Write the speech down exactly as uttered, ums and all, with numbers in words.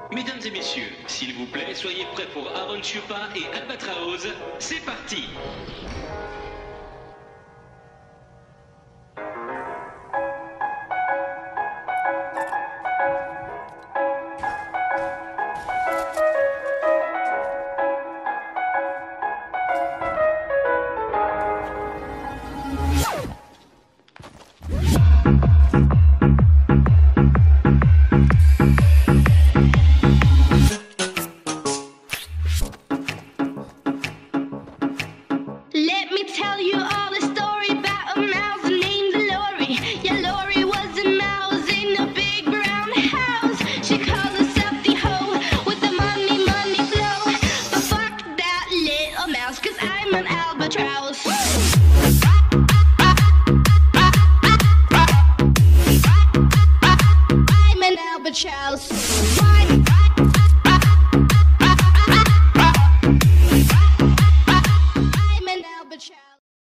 Mesdames et messieurs, s'il vous plaît, soyez prêts pour Aaron Chupa et Albatraoz. C'est parti!